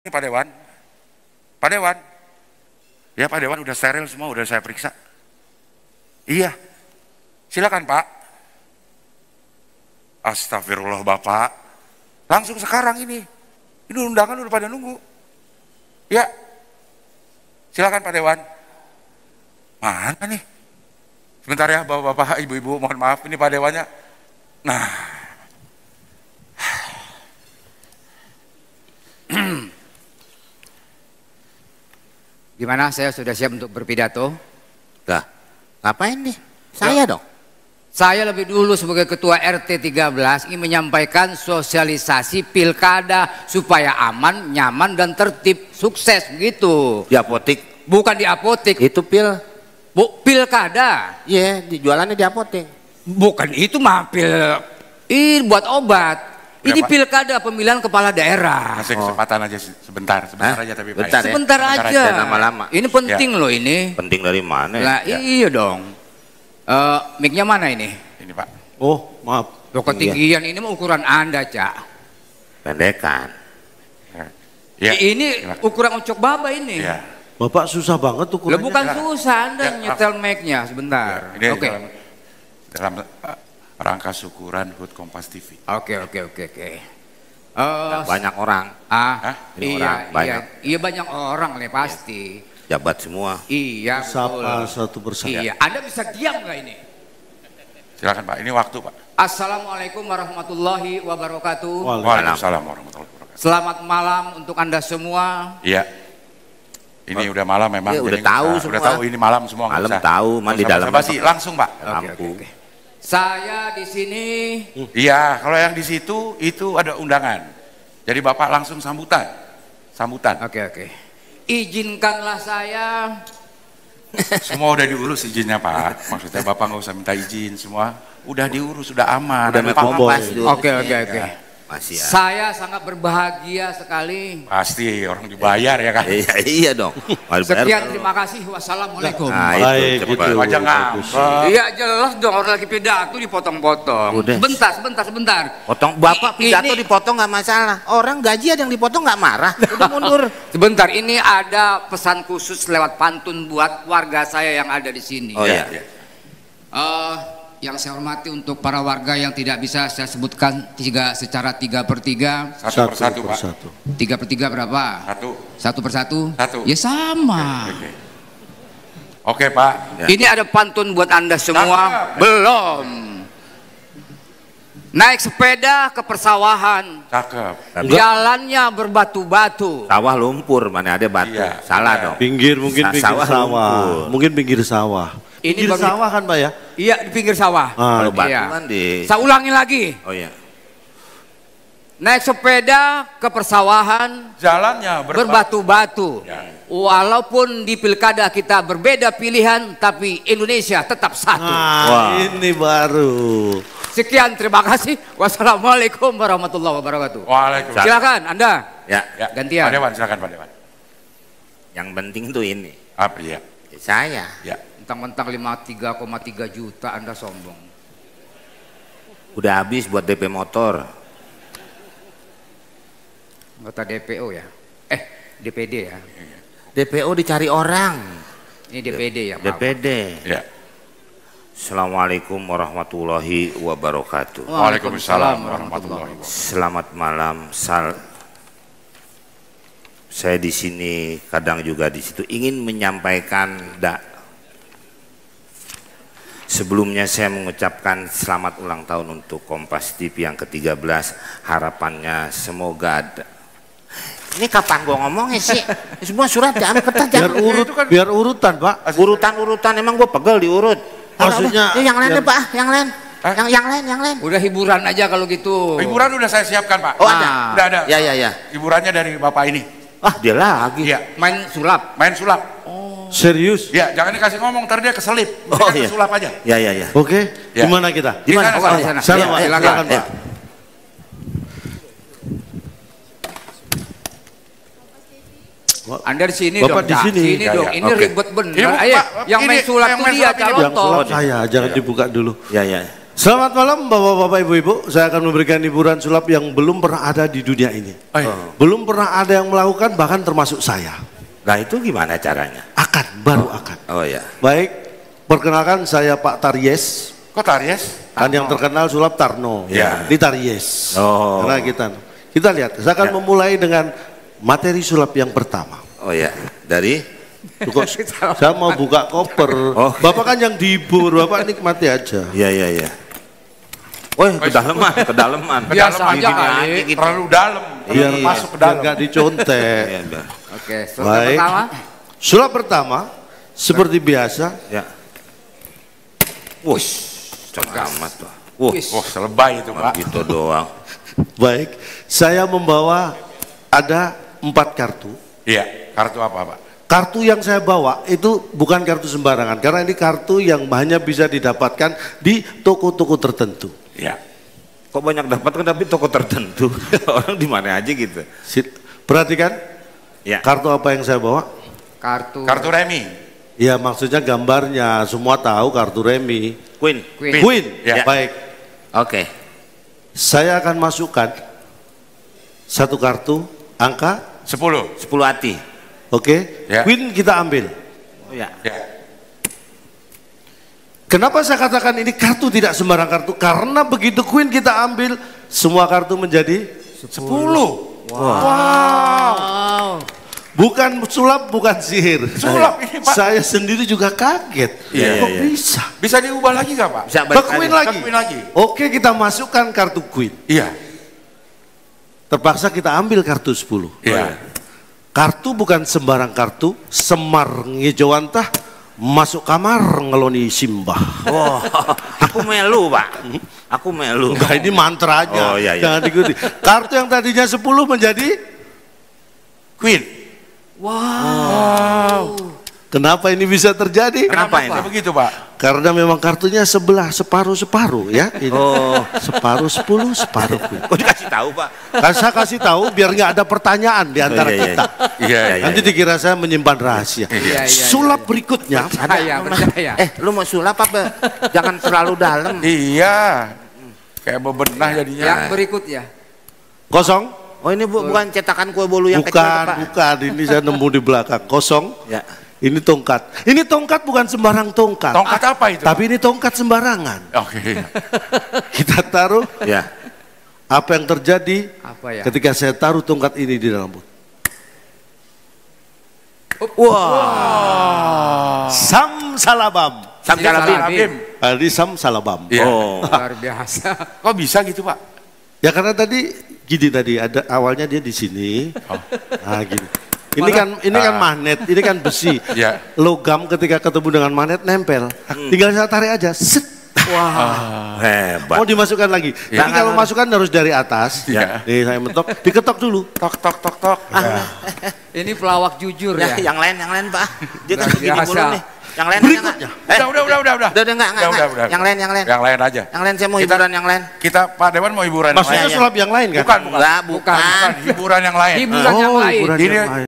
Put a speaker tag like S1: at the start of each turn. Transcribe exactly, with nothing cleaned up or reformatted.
S1: Ini Pak Dewan, Pak Dewan, ya Pak Dewan udah steril semua, udah saya periksa. Iya, silakan Pak. Astagfirullah Bapak, langsung sekarang ini, ini undangan udah pada nunggu. Ya, silakan Pak Dewan. Mana nih? Sebentar ya Bapak-bapak, Ibu-ibu, mohon maaf, ini Pak Dewannya. Nah,
S2: gimana, saya sudah siap untuk berpidato?
S3: Lah, ngapain nih? Saya dong.
S2: Saya lebih dulu sebagai ketua R T tiga belas ingin menyampaikan sosialisasi pilkada supaya aman, nyaman, dan tertib, sukses begitu.
S3: Di apotek.
S2: Bukan di apotek.
S3: Itu pil.
S2: Bu, pilkada.
S3: Iya, yeah, dijualannya di apotek.
S2: Bukan itu mah pil. Ini buat obat.
S1: Ya,
S2: ini
S1: Pak.
S2: Pilkada pemilihan kepala daerah.
S1: kasih kesempatan aja sebentar, sebentar
S3: Hah?
S1: aja tapi Pak.
S3: Bentar ya.
S2: Sebentar
S1: Sebentar
S2: aja.
S3: aja, lama-lama.
S2: Ini penting loh ini.
S3: Penting dari mana ya?
S2: Lah
S1: Ya.
S2: iya dong. Uh, mic-nya mana ini?
S1: Ini Pak.
S4: Oh, maaf.
S2: Loh, ketinggian ini mah ukuran Anda, Cak.
S3: Pendekan.
S1: Ya.
S2: Ini
S1: Silakan.
S2: ukuran ucok baba ini.
S1: Ya.
S4: Bapak susah banget tuh
S2: Lah
S4: kurangnya.
S2: bukan
S1: silakan.
S2: susah Anda
S1: Ya,
S2: nyetel mic-nya sebentar.
S1: Ini
S2: Oke.
S1: dalam, dalam uh, rangka syukuran H U T Kompas T V.
S2: Oke, oke, oke, oke. Eh,
S3: Banyak orang.
S2: ah,
S1: Hah?
S3: Ini
S2: iya,
S3: orang
S2: iya,
S3: banyak.
S2: iya banyak orang nih pasti.
S3: Jabat semua.
S2: Iya,
S4: Sapa
S2: betul.
S4: satu persatu.
S2: Iya, Anda bisa diam nggak ini?
S1: Silakan Pak, ini waktu Pak.
S2: Assalamualaikum warahmatullahi wabarakatuh.
S1: Waalaikumsalam warahmatullahi wabarakatuh.
S2: Selamat malam untuk Anda semua.
S1: Iya. Ini udah malam memang.
S3: Iya, udah
S1: jadi nggak
S3: tahu
S1: usah-
S3: semua.
S1: Udah tahu ini malam semua. nggak
S3: Malam
S1: usah.
S3: tahu,
S1: Nggak
S3: mandi
S1: usah
S3: dalam
S1: basa-basi, langsung Pak.
S2: Oke,
S3: Lampu.
S2: oke, oke. Saya di sini.
S1: Iya, kalau yang di situ itu ada undangan. Jadi Bapak langsung sambutan. Sambutan.
S2: Oke, oke. Izinkanlah saya.
S1: Semua udah diurus izinnya Pak. Maksudnya Bapak nggak usah minta izin semua. Udah diurus, sudah aman.
S3: Udah
S1: Ada
S3: make
S1: Pak-
S3: pas dulu.
S2: Oke, oke, oke.
S3: Masih ya.
S2: Saya sangat berbahagia sekali.
S1: Pasti orang dibayar ya kan.
S3: Iya, iya dong. Mau dibayar
S2: Sekian,
S3: kalau-
S2: terima kasih. Wassalamualaikum.
S3: Nah, itu
S4: Baik,
S3: cepat.
S4: gitu.
S1: Wajah
S4: Bagus.
S1: ngambek.
S2: Iya jelas dong, orang lagi pidato dipotong-potong.
S3: Udah.
S2: Sebentar, sebentar, sebentar.
S3: Potong bapak
S2: I-
S3: pidato
S2: ini-
S3: dipotong nggak masalah. Orang gaji ada yang dipotong nggak marah. Udah mundur.
S2: Sebentar, ini ada pesan khusus lewat pantun buat warga saya yang ada di sini.
S3: Oh
S1: Iya,
S3: iya.
S1: iya.
S2: Eh, yang saya hormati untuk para warga yang tidak bisa saya sebutkan tiga secara tiga per tiga.
S1: Satu persatu Pak.
S4: persatu.
S2: Tiga per tiga berapa?
S1: Satu.
S2: Satu per satu?
S1: Satu.
S2: Ya sama.
S1: Oke. Oke Pak.
S3: Ya.
S2: Ini ada pantun buat Anda semua.
S1: Cakep.
S2: Belum. Naik sepeda ke persawahan.
S1: Cakep.
S2: Jalannya berbatu-batu.
S3: Sawah lumpur, mana ada batu.
S1: Iya,
S3: Salah
S1: iya.
S3: dong.
S4: Pinggir mungkin
S3: Sa-
S4: pinggir
S3: sawah
S4: sawah.
S3: lumpur.
S4: Mungkin pinggir sawah.
S2: Ini
S4: Pinggir
S2: baru-
S4: sawah kan Pak ya?
S2: Iya, di pinggir sawah.
S4: Ah,
S3: Kalau batu
S2: Iya.
S3: kan di.
S2: Saya ulangi lagi.
S3: Oh iya.
S2: Naik sepeda ke persawahan
S1: Jalannya berba-
S2: berbatu-batu.
S1: Ya.
S2: Walaupun di pilkada kita berbeda pilihan, tapi Indonesia tetap satu.
S4: Nah,
S3: Wah.
S4: ini baru.
S2: Sekian, terima kasih. Wassalamualaikum warahmatullahi wabarakatuh.
S1: Waalaikumsalam.
S2: Silakan Anda.
S3: Ya.
S1: Ya.
S2: Gantian.
S1: Pak Dewan, silakan Pak Dewan.
S3: Yang penting tuh ini.
S1: Apa ya?
S3: Ya, saya.
S1: Ya.
S2: Mentang-mentang lima puluh tiga koma tiga juta Anda sombong.
S3: Udah habis buat D P motor.
S2: Anggota D P O ya? Eh, D P D ya?
S3: D P O dicari orang.
S2: Ini D P D ya?
S3: D P
S2: maaf.
S3: D.
S1: Ya.
S3: Assalamualaikum warahmatullahi wabarakatuh.
S1: Waalaikumsalam warahmatullahi wabarakatuh.
S3: Selamat malam. Sal saya di sini kadang juga di situ ingin menyampaikan da sebelumnya saya mengucapkan selamat ulang tahun untuk Kompas T V yang ke tiga belas. Harapannya semoga ada. Ini kapan gua ngomongnya sih? Semua surat diambil kertas
S4: Biar
S3: jangan
S4: urut, biar urutan Pak.
S3: urutan-urutan emang gua pegel diurut.
S4: Maksudnya,
S3: Udah, udah. Eh, yang lain
S4: biar-
S3: deh, Pak, yang lain.
S1: Hah?
S3: Yang yang lain, yang lain.
S2: Udah hiburan aja kalau gitu.
S1: Hiburan udah saya siapkan Pak.
S3: Oh, ada.
S1: Udah ada.
S3: Ya, ya, ya.
S1: Hiburannya dari Bapak ini.
S3: Ah, dia lagi.
S1: Iya.
S2: Main sulap.
S1: Main sulap.
S4: Serius?
S1: Ya, jangan dikasih ngomong, ntar dia keselip.
S3: Oh,
S1: Kita
S3: iya.
S1: sulap aja.
S3: Ya, ya, ya.
S4: Oke,
S1: Ya.
S4: gimana kita?
S1: Di
S3: Gimana?
S1: sana,
S2: Oh,
S1: sana.
S2: di sana.
S4: Sana
S2: Ya,
S4: Pak,
S2: silakan.
S4: silakan
S3: Ya.
S4: Pak.
S2: Anda di sini
S4: Bapak
S2: dong.
S4: di
S2: Cak.
S4: sini.
S2: Sini
S1: Ya,
S2: dong.
S1: ya.
S2: Ini
S3: Oke.
S2: ribet bener.
S1: Ini,
S2: Ayo,
S1: Pak,
S2: yang
S1: ini,
S2: main sulap
S1: yang
S2: tuh
S1: main
S2: dia
S1: sulap ini.
S2: calon
S4: Yang
S2: toh.
S4: sulap saya, jangan dibuka dulu.
S3: Ya, ya.
S4: Selamat malam Bapak-bapak, Ibu-ibu. Saya akan memberikan hiburan sulap yang belum pernah ada di dunia ini.
S1: Oh, iya.
S4: Belum pernah ada yang melakukan, bahkan termasuk saya.
S3: Nah itu gimana caranya?
S4: Akan, baru akan.
S3: Oh ya.
S4: Baik, perkenalkan saya Pak Taries.
S1: Kok Taries?
S4: Kan yang terkenal sulap Tarno.
S1: Ya.
S4: Di Taries.
S3: Oh.
S4: Karena kita, kita lihat, saya akan
S1: Ya.
S4: memulai dengan materi sulap yang pertama.
S3: Oh ya. Dari?
S4: Tuh kok, saya mau buka koper.
S3: Oh.
S4: Bapak kan yang dihibur, Bapak nikmati aja.
S3: Iya iya iya. Woi, kedalaman, kedalaman.
S2: Biasa
S1: Kedalaman,
S2: aja
S1: gini,
S2: kali.
S1: gitu. Terlalu dalam.
S4: Biar
S1: Terlalu masuk ke
S4: biar
S1: dalam.
S4: nggak dicontek.
S3: Iya, biar.
S2: Oke, sulap
S4: Baik.
S2: pertama.
S4: Sulap pertama, seperti biasa,
S3: Ya. Wush, cengah amat tuh. Wuh,
S2: Wis.
S1: Wah, selebay itu, Pak.
S3: gitu doang.
S4: baik, saya membawa ada empat kartu.
S1: Iya, kartu apa, Pak?
S4: Kartu yang saya bawa itu bukan kartu sembarangan, karena ini kartu yang hanya bisa didapatkan di toko-toko tertentu.
S1: Iya.
S3: Kok banyak dapat kan tapi toko tertentu. Orang di mana aja gitu.
S4: Si- Perhatikan,
S3: Ya.
S4: kartu apa yang saya bawa?
S2: Kartu.
S1: Kartu remi.
S4: Ya maksudnya gambarnya, semua tahu kartu remi.
S3: Queen.
S2: Queen.
S4: Queen,
S1: Ya.
S4: baik.
S3: Oke.
S4: Saya akan masukkan satu kartu angka,
S1: Sepuluh.
S3: Sepuluh hati.
S4: oke?
S1: Ya.
S4: Queen kita ambil.
S3: Oh ya.
S1: Ya.
S4: Kenapa saya katakan ini kartu tidak sembarang kartu? Karena begitu Queen kita ambil, semua kartu menjadi
S1: Sepuluh.
S2: Wow.
S4: bukan sulap, bukan sihir.
S1: Sulap
S4: Saya-
S1: ini, Pak.
S4: Saya sendiri juga kaget.
S1: Iya,
S4: Kok
S3: iya, iya.
S4: bisa?
S1: Bisa diubah lagi nggak, Pak?
S3: Bisa
S4: Ke
S3: balik
S4: Queen
S3: lagi.
S4: lagi.
S1: Ke Queen lagi.
S4: Oke, kita masukkan kartu Queen.
S1: Iya.
S4: Terpaksa kita ambil kartu sepuluh.
S1: Iya.
S4: Kartu bukan sembarang kartu. Semar ngejawantah masuk kamar ngeloni simbah.
S3: Wah, aku melu, Pak. Aku melu.
S4: Enggak, ini mantranya.
S3: Oh, iya, iya.
S4: Jangan diikuti. Kartu yang tadinya sepuluh menjadi
S1: Queen.
S4: kenapa ini bisa terjadi?
S3: Kenapa
S1: bisa
S3: ini?
S1: begitu, Pak?
S4: Karena memang kartunya sebelah separuh-separuh ya. Ini.
S3: Oh.
S4: Separuh sepuluh, separuh Queen.
S3: Kok dikasih tahu, Pak?
S4: Kan saya kasih tahu biar nggak ada pertanyaan di antara
S3: Oh, iya, iya.
S4: kita.
S1: Iya, iya.
S4: Nanti dikira saya menyimpan rahasia.
S2: Iya, iya,
S4: Sulap berikutnya,
S2: Percaya, percaya.
S3: Eh, lu mau sulap apa? Jangan terlalu dalam.
S1: Iya. Kayak bebenah jadinya.
S2: Yang berikutnya.
S4: kosong.
S3: Oh, ini bu, bukan cetakan kue bolu yang kecil,
S4: Bukan,
S3: Pak.
S4: bukan. Ini saya nemu di belakang. Kosong.
S3: Ya.
S4: Ini tongkat. Ini tongkat bukan sembarang tongkat.
S1: Tongkat apa itu?
S4: Tapi ini tongkat sembarangan.
S1: Oke.
S4: Kita taruh.
S3: Ya.
S4: Apa yang terjadi
S2: Apa ya?
S4: ketika saya taruh tongkat ini di dalam mulut? Sam salabam.
S3: Sam Jalabim.
S2: Jalabim.
S4: Ini sam salabam.
S1: Iya.
S3: Oh.
S2: Luar biasa.
S1: Kok bisa gitu, Pak?
S4: Ya karena tadi gini tadi ada awalnya dia di sini. Nah gini. Ini kan ini kan magnet, ini kan besi.
S1: Ya.
S4: Logam ketika ketemu dengan magnet nempel. Tinggal saya tarik aja. Set.
S3: Hebat.
S4: Mau dimasukkan lagi. Tapi kalau masukkan harus dari atas.
S1: Iya.
S4: Nih saya mentok, diketok dulu.
S1: Tok tok tok tok.
S2: Ini pelawak jujur
S3: Ya,
S2: ya.
S3: yang lain, yang lain, Pak. Dia kan
S2: Luar
S3: begini
S2: biasa.
S3: mulu nih. Yang lain
S4: Berikutnya.
S3: Eh,
S1: Udah, udah, udah, udah, udah.
S3: Udah, udah, enggak, enggak,
S1: Udah,
S3: enggak. Yang lain, yang lain.
S1: Yang lain aja.
S3: Yang lain saya mau
S1: Kita-
S3: hiburan yang lain.
S1: Kita Pak Dewan mau hiburan yang
S4: Maksudnya
S1: lain.
S4: sulap yang lain kan?
S1: Bukan, bukan.
S3: Enggak,
S1: Bukan,
S3: bukan.
S1: bukan. Hiburan yang lain.
S2: Hiburan yang
S4: Oh,
S2: lain.
S4: hiburan
S1: Ini
S4: yang lain.